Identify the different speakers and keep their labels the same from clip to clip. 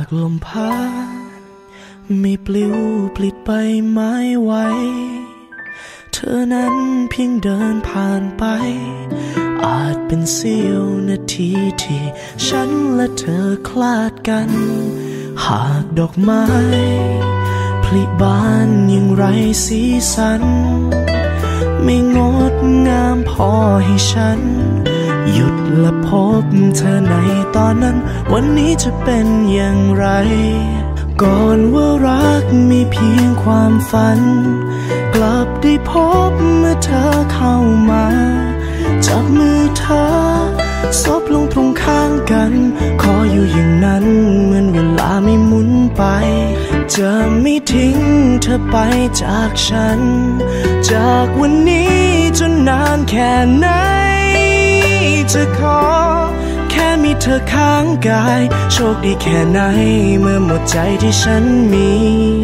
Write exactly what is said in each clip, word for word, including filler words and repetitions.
Speaker 1: ลมพัดไม่ปลิวปลิดใบไม้ไว้เธอนั้นเพียงเดินผ่านไปอาจเป็นเสี้ยวนาทีที่ฉันและเธอคลาดกันหากดอกไม้ผลิบานอย่างไรสีสันไม่งดงามพอให้ฉันหยุดและพบเธอในตอนนั้นวันนี้จะเป็นอย่างไรก่อนว่ารักมีเพียงความฝันกลับได้พบเมื่อเธอเข้ามาจับมือเธอซบลงตรงข้างกันขออยู่อย่างนั้นเหมือนเวลาไม่หมุนไปจะไม่ทิ้งเธอไปจากฉันจากวันนี้จนนานแค่ไหนจะขอแค่มีเธอข้างกายโชคดีแค่ไหนเมื่อหมดใจที่ฉันมี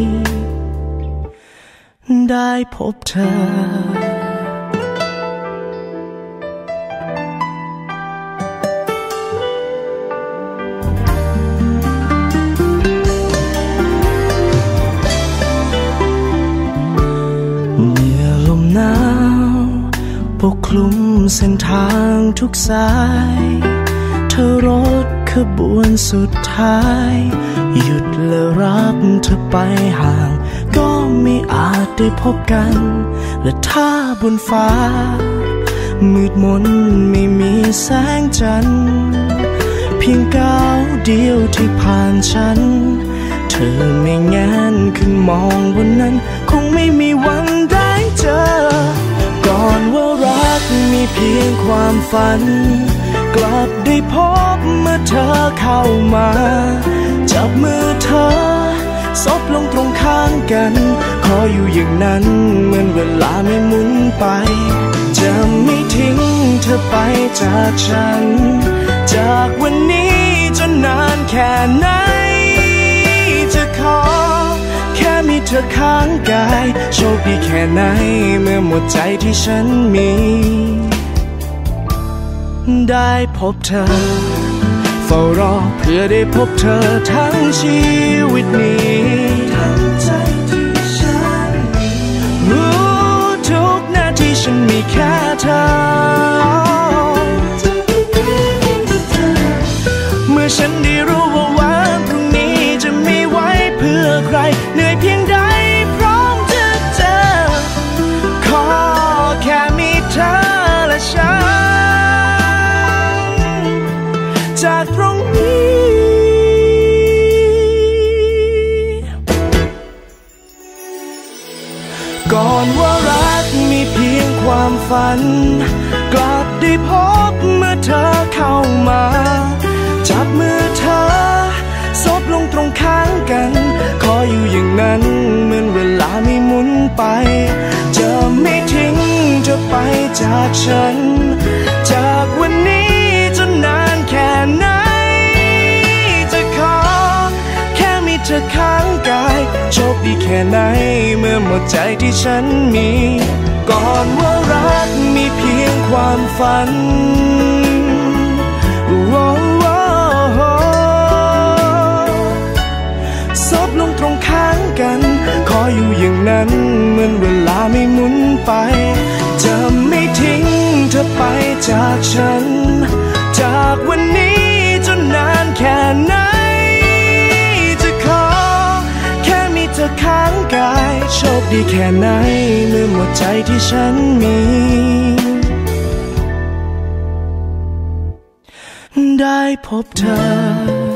Speaker 1: ได้พบเธอเมื่อลมหนาวปกคลุมเส้นทางทุกสายเธอรถขบวนสุดท้ายหยุดและรับเธอไปห่างก็ไม่อาจได้พบกันและถ้าบนฟ้ามืดมนไม่มีแสงจันทร์เพียงก้าวเดียวที่ผ่านฉันเธอไม่แงนขึ้นมองบนนั้นคงไม่มีวันได้เจอก่อนว่ารักมีเพียงความฝันกลับได้พบเมื่อเธอเข้ามาจับมือเธอซบลงตรงข้างกันขออยู่อย่างนั้นเหมือนเวลาไม่หมุนไปจะไม่ทิ้งเธอไปจากฉันจากวันนี้จนนานแค่ไหนจะขอแค่มีเธอข้างกายโชคดีแค่ไหนเมื่อหมดใจที่ฉันมีได้พบเธอเฝ้ารอเพื่อได้พบเธอทั้งชีวิตนี้ทั้งใจที่ฉันมีรู้ทุกนาทีฉันมีแค่เธอเมื่อฉันได้รู้ว่าวันพรุ่งนี้จะมีไว้เพื่อใครเหนื่อยเพียงใดพร้อมจะเจอขอแค่มีเธอและฉันจากตรงนี้ก่อนว่ารักมีเพียงความฝันกลับได้พบเมื่อเธอเข้ามาจับมือเธอซบลงตรงข้างกันขออยู่อย่างนั้นเหมือนเวลาไม่หมุนไปจะไม่ทิ้งเธอไปจากฉันจากวันนี้จนนานแค่ไหนจะขอแค่มีเธอข้างกายโชคดีแค่ไหนเมื่อหมดใจที่ฉันมีก่อนว่ารักมีเพียงความฝันซบลงตรงข้างกันขออยู่อย่างนั้นเหมือนเวลาไม่หมุนไปจะไม่ทิ้งเธอไปจากฉันจากวันนี้จนนานแค่ไหนจะขอแค่มีเธอข้างกายโชคดีแค่ไหนเมื่อหมดใจที่ฉันมีได้พบเธอ